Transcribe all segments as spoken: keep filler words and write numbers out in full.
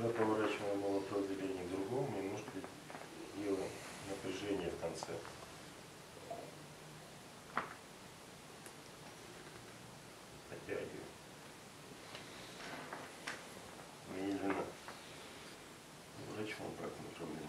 Когда поворачиваем одно отделение к другому, немножко делаем напряжение в конце. Подтягиваем. Медленно поворачиваем в обратном направлении.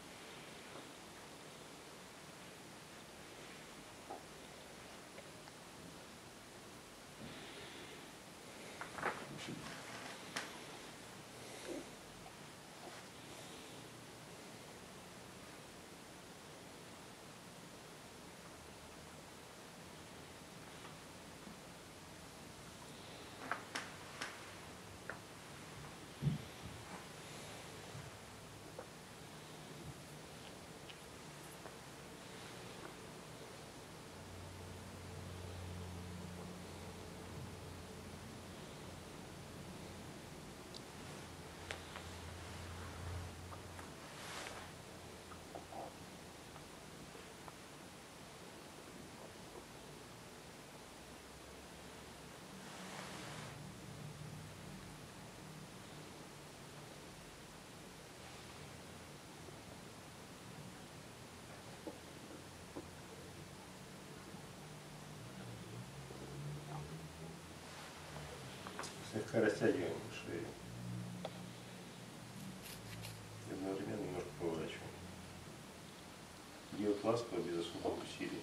Слегка растягиваем шею. И одновременно немножко поворачиваем. Делать ласково, без особых усилий.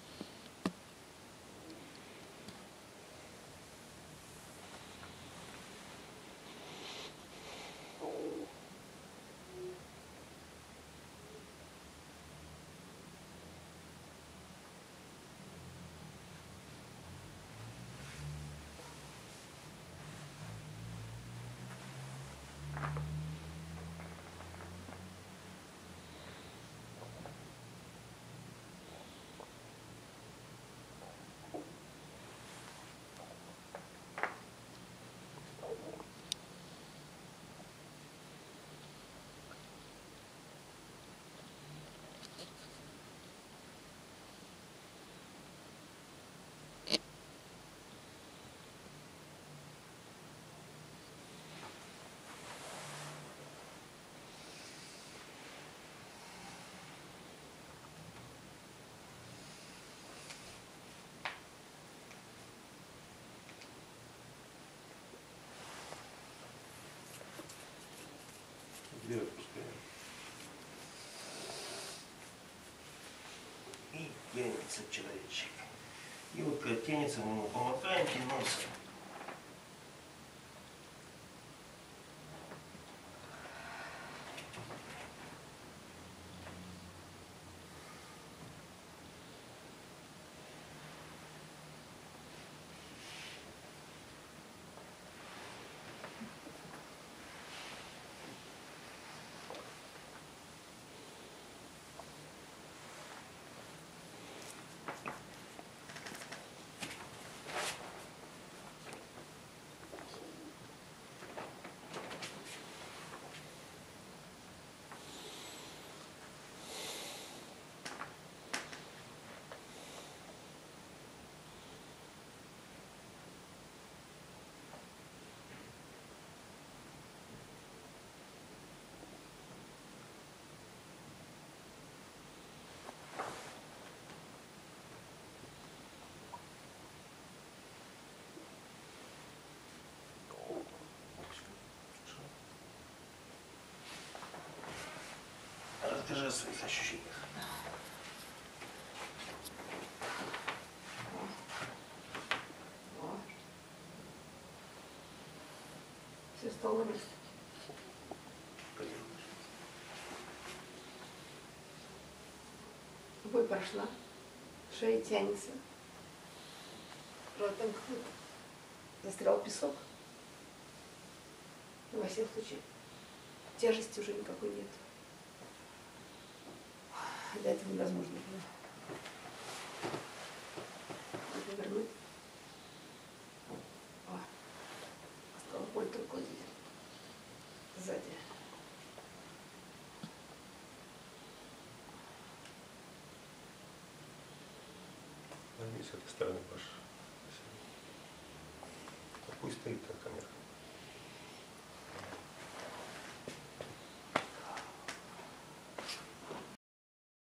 И отпускаем. И тянется человечек. И вот когда тянется, мы его помыкаем и носом. Расскажи о своих ощущениях. Все стало расти. Боль прошла, шея тянется. Ротом какой-то застрял песок. Но во всех случаях тяжести уже никакой нет. До этого невозможно было. Это вернуть. О, осталась боль только здесь, сзади. Возьми с этой стороны, Паша. Пусть стоит так камера.